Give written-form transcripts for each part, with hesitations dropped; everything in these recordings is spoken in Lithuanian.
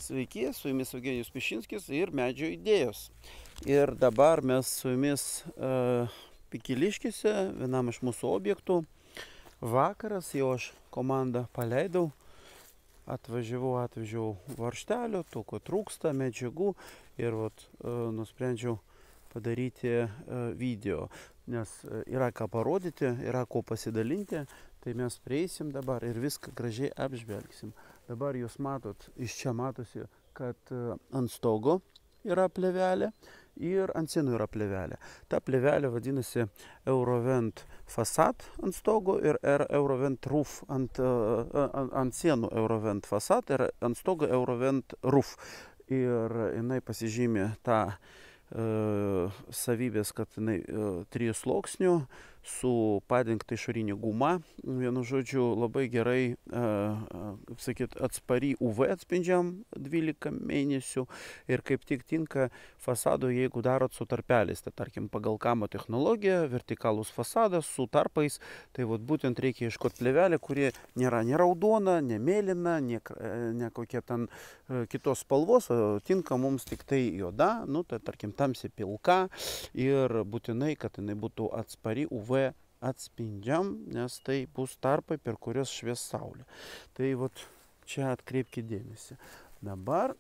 Sveiki, su jumis Eugenijus Pišinskis ir Medžio idėjos. Ir dabar mes su jumis Pikiliškėse, vienam iš mūsų objektų. Vakaras, jau aš komandą paleidau, atvežiau varžtelio, to, ko trūksta, medžiagų ir nusprendžiau padaryti video, nes yra ką parodyti, yra ko pasidalinti, tai mes prieisim dabar ir viską gražiai apžvelgsim. Dabar jūs matot, iš čia matosi, kad ant stogo yra plėvelė ir ant sienų yra plėvelė. Ta plėvelė vadinasi Eurovent Facade ant stogo ir Eurovent Roof ant sienų Eurovent Facade ir ant stogo Eurovent Roof. Ir jinai pasižymė tą savybės, kad jinai 3 sluoksnių su padengta išorinė guma. Vienu žodžiu, labai gerai, kaip sakyt, atspari UV atspindžiam 12 mėnesių ir kaip tik tinka fasado, jeigu darot su tarpeliais. Tai tarkim, pagal kamo technologiją, vertikalus fasadas su tarpais, tai būtent reikia ieškoti plėvelę, kuri nėra ne raudona, ne mėlyna, ne kokia ten kitos spalvos, o tinka mums tik tai juoda, nu, tai tarkim, tamsiai pilka ir būtinai, kad jinai būtų atspari UV atspindžiam, nes tai bus tarpai, per kurios švies saulė. Tai čia atkreipkite dėmesį. Dabar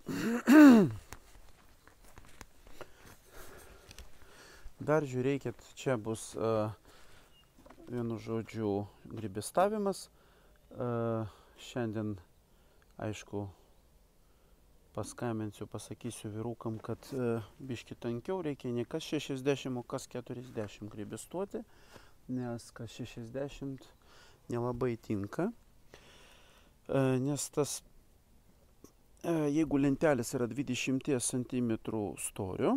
dar žiūrėkit, čia bus vienu žodžiu grybestavimas. Šiandien, aišku, paskambinsiu, pasakysiu vyrukam, kad biški tankiau reikia ne kas 60, o kas 40 grybestuoti, nes kas 60 nelabai tinka, nes tas, jeigu lentelės yra 20 cm storio,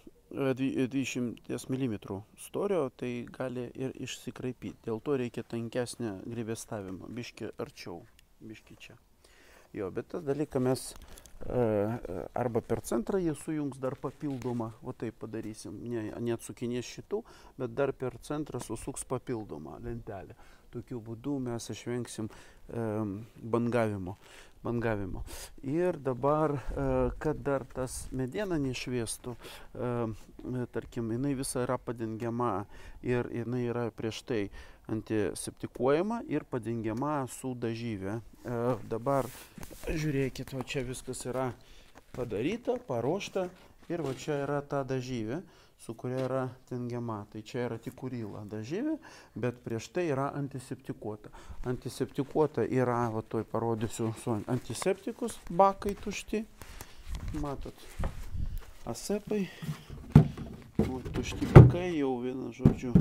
20 mm storio, tai gali ir išsikraipyti. Dėl to reikia tankesnę grybestavimą, biški arčiau, biški čia. Jo, bet tą dalyką mes arba per centrą jie sujungs dar papildomą, taip padarysim, neatsukinės šitų, bet dar per centrą susuks papildomą lentelę. Tokiu būdu mes išvengsim bangavimo. Ir dabar, kad dar tas mediena nešviestų, tarkim, jinai visa yra padengiama ir jinai yra prieš tai antiseptikuojama ir padengiama su dažyve. Dabar žiūrėkit, čia viskas yra padaryta, paruošta ir čia yra ta dažyvė, su kuria yra dengiama. Tai čia yra tik Kurila dažyvė, bet prieš tai yra antiseptikuota. Antiseptikuota yra, toj parodysiu su antiseptikus, bakai tušti. Matot, asepai, tušti bakai, jau vienu žodžiu,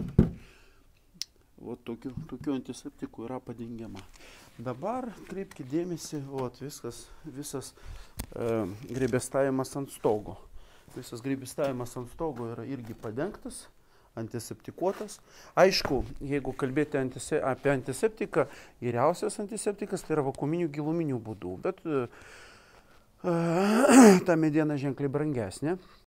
tokių antiseptikų yra padengiama. Dabar kreipkite dėmesį, visas grybestavimas ant stogo. Visas grybestavimas ant stogo yra irgi padengtas, antiseptikuotas. Aišku, jeigu kalbėti apie antiseptiką, geriausias antiseptikas tai yra vakuuminių giluminių būdų, bet ta mediena ženkliai brangesnė.